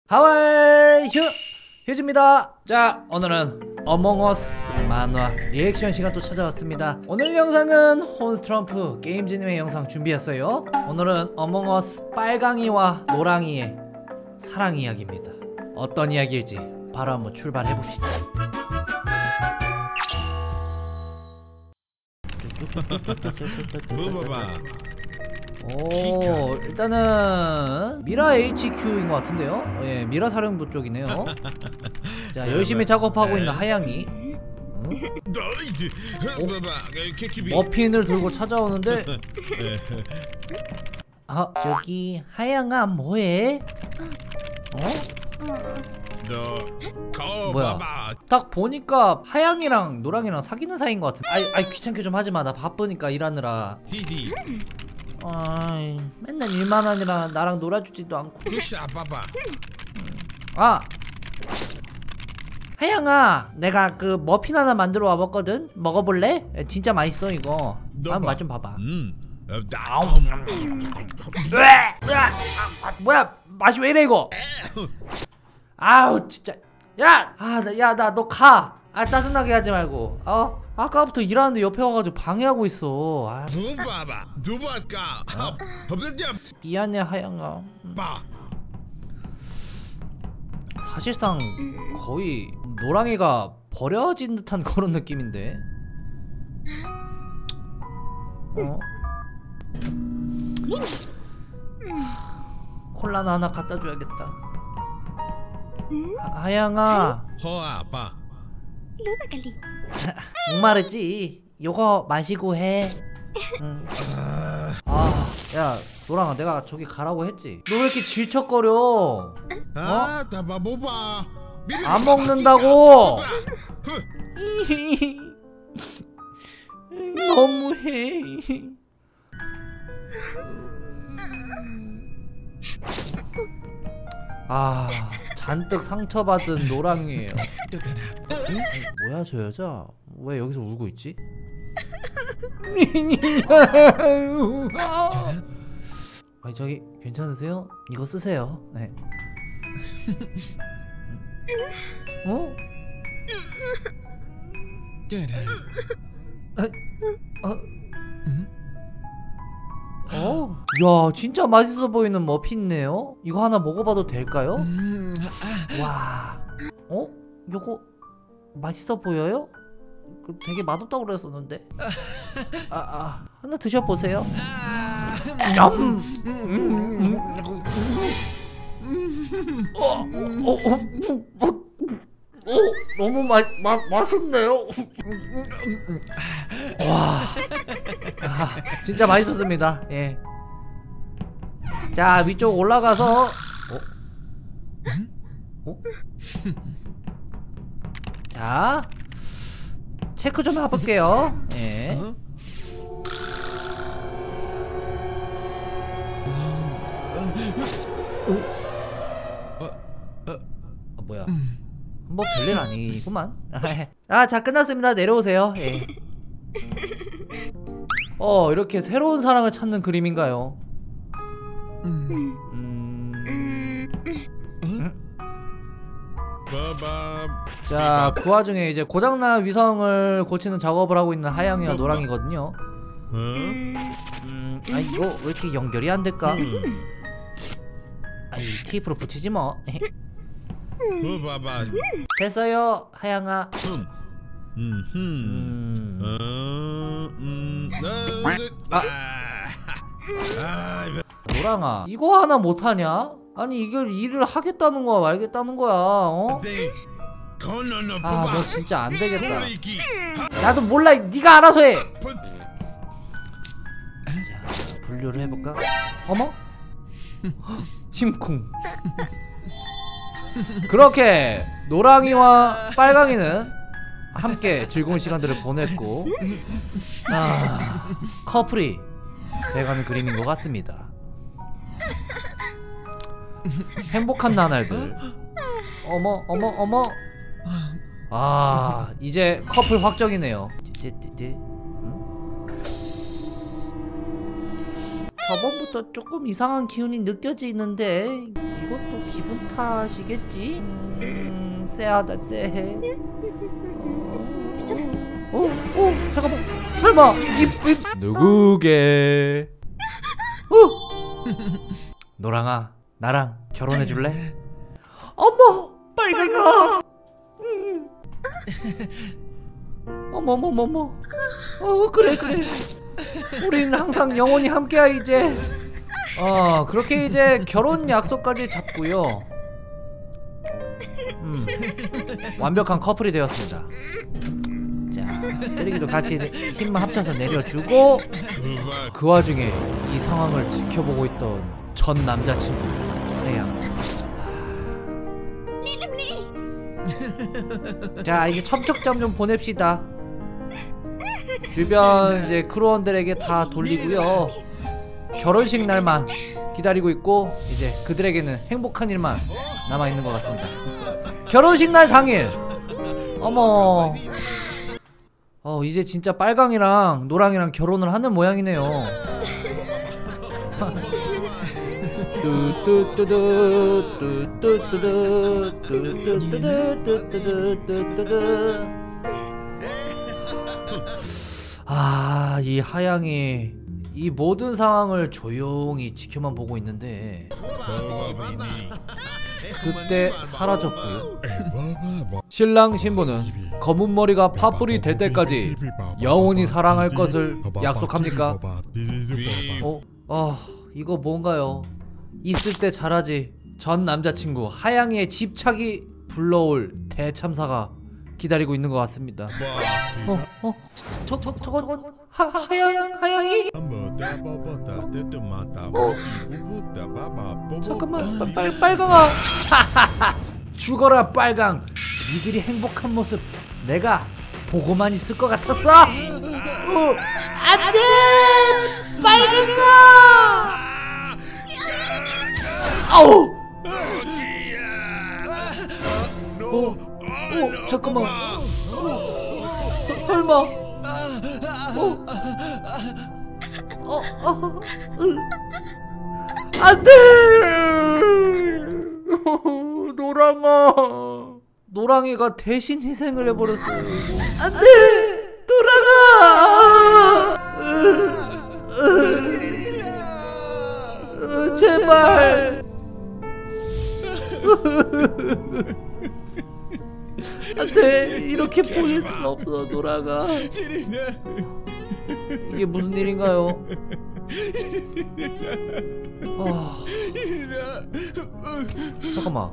하와이 휴즈입니다. 자, 오늘은 어몽어스 만화 리액션 시간 또 찾아왔습니다. 오늘 영상은 혼스트럼프 게임즈님의 영상 준비했어요. 오늘은 어몽어스 빨강이와 노랑이의 사랑 이야기입니다. 어떤 이야기일지 바로 한번 출발해봅시다. 오, 일단은 미라 HQ인 것 같은데요? 예, 미라 사령부 쪽이네요. 자, 열심히 작업하고 있는 하양이. 머핀을 들고 찾아오는데, 아, 저기 하양아 뭐해? 뭐야? 딱 보니까 하양이랑 노랑이랑 사귀는 사이인 것 같은데. 아이 귀찮게 좀 하지마. 나 바쁘니까 일하느라. 아이, 맨날 일만 하느라 나랑 놀아주지도 않고. 아, 하양아, 내가 그 머핀 하나 만들어 와봤거든. 먹어볼래? 진짜 맛있어 이거. 한번 맛 좀 봐봐. 뭐야, 맛이 왜 이래 이거? 아우 진짜. 야, 나 너 가. 아, 짜증나게 하지 말고. 아까부터 일하는데 옆에 와가지고 방해하고 있어. 아. 미안해 하양아. 사실상 거의 노랑이가 버려진 듯한 그런 느낌인데. 콜라나 하나 갖다 줘야겠다. 하양아. 목마르지? 요거 마시고 해. 아, 야 노랑아, 내가 저기 가라고 했지. 너 왜 이렇게 질척거려? 안 먹는다고. 너무해. 아, 잔뜩 상처받은 노랑이에요. 뭐야 저 여자? 왜 여기서 울고 있지? 아니 저기 괜찮으세요? 이거 쓰세요. 네. 야, 진짜 맛있어 보이는 머핀이네요. 이거 하나 먹어봐도 될까요? 와, 요거 맛있어 보여요? 되게 맛없다고 그랬었는데. 하나 드셔보세요. 너무 맛있네요. 와, 진짜 맛있었습니다. 예. 자, 위쪽 올라가서 자, 체크 좀 해볼게요. 예. 뭐야? 뭐 별일 아니구만. 자, 끝났습니다. 내려오세요. 예. 이렇게 새로운 사랑을 찾는 그림인가요? 자, 그 와중에 이제 고장난 위성을 고치는 작업을 하고 있는 하양이와 노랑이거든요. 이거 왜 이렇게 연결이 안 될까? 테이프로 붙이지 뭐. 됐어요 하양아. 노랑아, 이거 하나 못하냐? 아니 이걸 일을 하겠다는 거야 말겠다는 거야? 너 진짜 안 되겠다. 나도 몰라, 네가 알아서 해. 자, 분류를 해볼까? 어머? 심쿵. 그렇게 노랑이와 빨강이는 함께 즐거운 시간들을 보냈고, 커플이 돼가는 그림인 것 같습니다. 행복한 나날들. 어머. 이제 커플 확정이네요. 저번부터 조금 이상한 기운이 느껴지는데 이것도 기분 탓이겠지? 쎄하다 쎄해. 잠깐만. 설마 누구게? 노랑아, 나랑 결혼해 줄래? 어머, 빨강아. 어머머머머. 그래. 우린 항상 영원히 함께야 이제. 그렇게 이제 결혼 약속까지 잡고요. 완벽한 커플이 되었습니다. 자, 쓰레기도 같이 힘만 합쳐서 내려주고, 그 와중에 이 상황을 지켜보고 있던 전 남자친구 하양. 자, 이제 첨척점 좀 보냅시다. 주변 이제 크루원들에게 다 돌리고요. 결혼식 날만 기다리고 있고, 이제 그들에게는 행복한 일만 남아있는 것 같습니다. 결혼식 날 당일. 어머. 이제 진짜 빨강이랑 노랑이랑 결혼을 하는 모양이네요. 이 하양이 이 모든 상황을 조용히 지켜만 보고 있는데 그때 사라졌고요. 신랑 신부는 검은 머리가 팥불이 될 때까지 영원히 사랑할 것을 약속합니까? 이거 뭔가요? 있을 때 잘하지. 전 남자친구 하양이의 집착이 불러올 대참사가 기다리고 있는 것 같습니다. 저건 하양이? 잠깐만, 빨강아. 죽어라 빨강. 니들이 행복한 모습 내가 보고만 있을 것 같았어. 안돼 빨강아. 아우. 잠깐만. 설마. 안돼. 노랑아. 노랑이가 대신 희생을 해버렸어. 안돼 노랑아. 제발. 안돼 이렇게 보낼 순 없어 노랑아. 이게 무슨 일인가요? 잠깐만.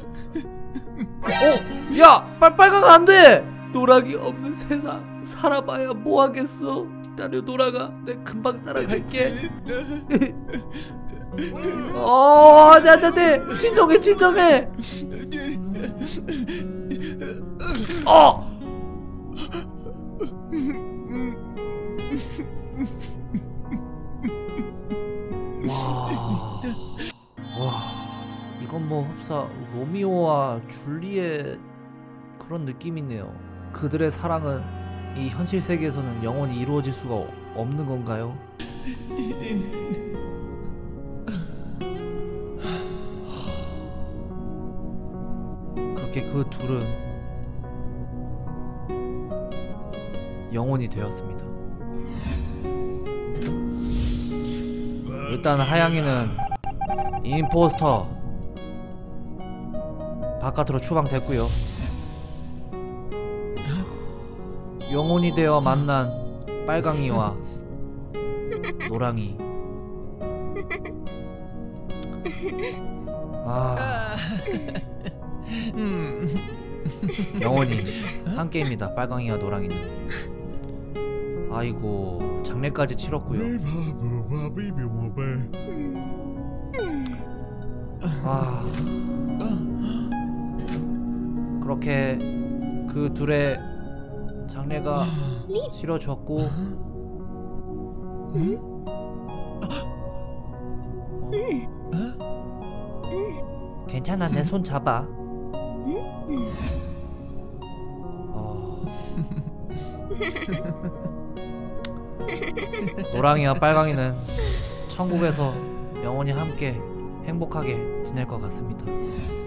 야! 빨강아 안돼! 노랑이 없는 세상 살아봐야 뭐하겠어. 기다려 노랑아, 내 금방 따라갈게. 안돼 진정해. 이건 뭐 흡사 로미오와 줄리엣 그런 느낌이네요. 그들의 사랑은 이 현실 세계에서는 영원히 이루어질 수가 없는 건가요? 그렇게 그 둘은 영혼이 되었습니다. 일단 하양이는 임포스터 바깥으로 추방됐고요. 영혼이 되어 만난 빨강이와 노랑이 영원히 함께입니다. 빨강이와 노랑이는. 아이고 장례까지 치렀고요. 그렇게 그 둘의 장례가 치러졌고 괜찮아 내 손 잡아. 노랑이와 빨강이는 천국에서 영원히 함께 행복하게 지낼 것 같습니다.